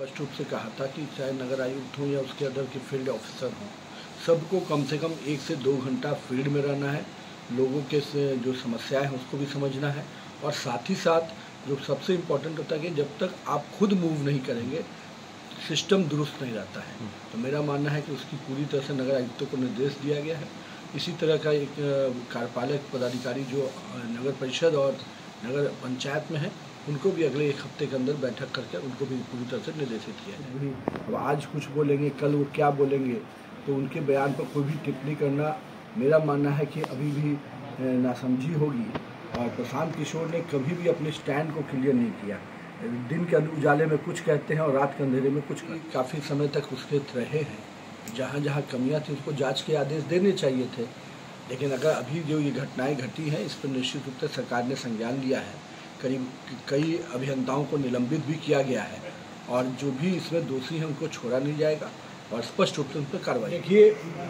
स्पष्ट रूप से कहा था कि चाहे नगर आयुक्त हो या उसके अंदर के फील्ड ऑफिसर हों, सबको कम से कम 1 से 2 घंटा फील्ड में रहना है, लोगों के जो समस्याएं हैं उसको भी समझना है, और साथ ही साथ जो सबसे इम्पोर्टेंट होता है कि जब तक आप खुद मूव नहीं करेंगे सिस्टम दुरुस्त नहीं रहता है। तो मेरा मानना है कि उसकी पूरी तरह से नगर आयुक्तों को निर्देश दिया गया है। इसी तरह का एक कार्यपालक पदाधिकारी जो नगर परिषद और नगर पंचायत में है, उनको भी अगले 1 हफ्ते के अंदर बैठक करके उनको भी पूरी तरह से निर्देशित किया है। अब आज कुछ बोलेंगे, कल वो क्या बोलेंगे, तो उनके बयान पर कोई भी टिप्पणी करना मेरा मानना है कि अभी भी नासमझी होगी। और प्रशांत किशोर ने कभी भी अपने स्टैंड को क्लियर नहीं किया। दिन के उजाले में कुछ कहते हैं और रात के अंधेरे में कुछ। काफ़ी समय तक उसके रहे हैं, जहाँ जहाँ कमियाँ थी उसको जांच के आदेश देने चाहिए थे, लेकिन अगर अभी जो ये घटनाएं घटी हैं इस पर निश्चित रूप से सरकार ने संज्ञान लिया है। करीब कई अभियंताओं को निलंबित भी किया गया है और जो भी इसमें दोषी हैं उनको छोड़ा नहीं जाएगा और स्पष्ट रूप से उन पर कार्रवाई। देखिए,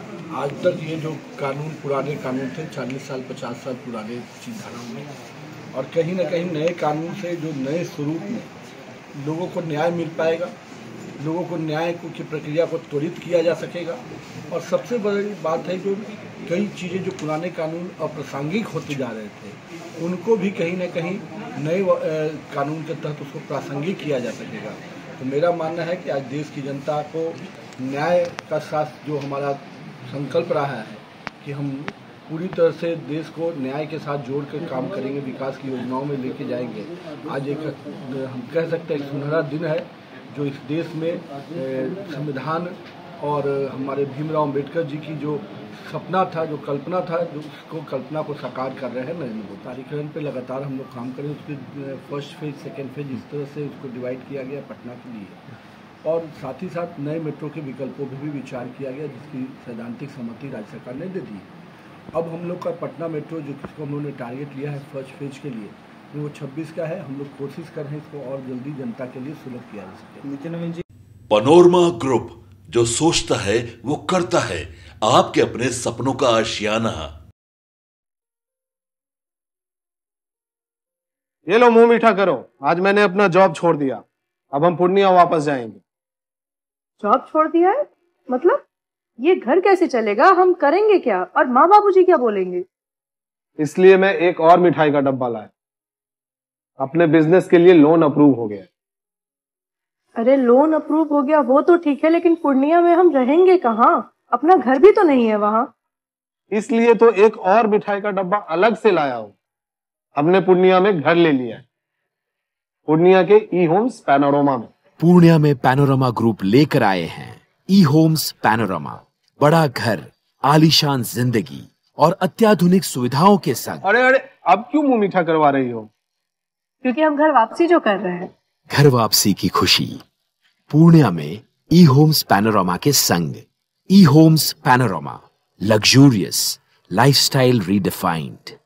आज तक ये जो कानून पुराने कानून थे, 40 साल 50 साल पुराने धाराओं में, और कहीं ना कहीं नए कानून से जो नए स्वरूप में लोगों को न्याय मिल पाएगा, लोगों को न्याय की प्रक्रिया को त्वरित किया जा सकेगा। और सबसे बड़ी बात है जो कई चीज़ें जो पुराने कानून अप्रासंगिक होते जा रहे थे उनको भी कहीं ना कहीं नए कानून के तहत उसको प्रासंगिक किया जा सकेगा। तो मेरा मानना है कि आज देश की जनता को न्याय का साथ जो हमारा संकल्प रहा है कि हम पूरी तरह से देश को न्याय के साथ जोड़ कर काम करेंगे, विकास की योजनाओं में लेके जाएंगे। आज एक हम कह सकते हैं सुनहरा दिन है जो इस देश में संविधान और हमारे भीमराव अम्बेडकर जी की जो सपना था, जो कल्पना था, जो उसको कल्पना को साकार कर रहे हैं नरेंद्र मोदी। कार्यक्रम पे लगातार हम लोग काम करें, उसके फर्स्ट फेज, सेकेंड फेज इस तरह से उसको डिवाइड किया गया पटना के लिए, और साथ ही साथ नए मेट्रो के विकल्पों पर भी विचार किया गया जिसकी सैद्धांतिक सहमति राज्य सरकार ने दे दी। अब हम लोग का पटना मेट्रो जो किसको हम लोगों ने टारगेट लिया है फर्स्ट फेज के लिए, वो 26 का है। हम लोग कोशिश कर रहे हैं इसको और जल्दी जनता के लिए सुलभ किया जा सके। पनोरमा ग्रुप, जो सोचता है वो करता है, आपके अपने सपनों का आशियाना। ये लो मुंह मीठा करो, आज मैंने अपना जॉब छोड़ दिया, अब हम पूर्णिया वापस जाएंगे। जॉब छोड़ दिया है? मतलब ये घर कैसे चलेगा? हम करेंगे क्या? और माँ बाबूजी क्या बोलेंगे? इसलिए मैं एक और मिठाई का डब्बा लाया। अपने बिजनेस के लिए लोन अप्रूव हो गया। अरे लोन अप्रूव हो गया वो तो ठीक है, लेकिन पूर्णिया में हम रहेंगे कहाँ? अपना घर भी तो नहीं है वहां। इसलिए तो एक और मिठाई का डब्बा अलग से लाया हूं। हमने पूर्णिया में घर ले लिया है, पूर्णिया के ई होम्स पैनोरमा में। पूर्णिया में पैनोरमा ग्रुप लेकर आए हैं ई होम्स पैनोरमा। बड़ा घर, आलीशान जिंदगी और अत्याधुनिक सुविधाओं के संग। अरे अरे, अब क्यों मुंह मीठा करवा रही हो? क्योंकि हम घर वापसी जो कर रहे हैं। घर वापसी की खुशी पूर्णिया में ई होम्स पैनोरमा के संग। E Homes Panorama, luxurious lifestyle redefined.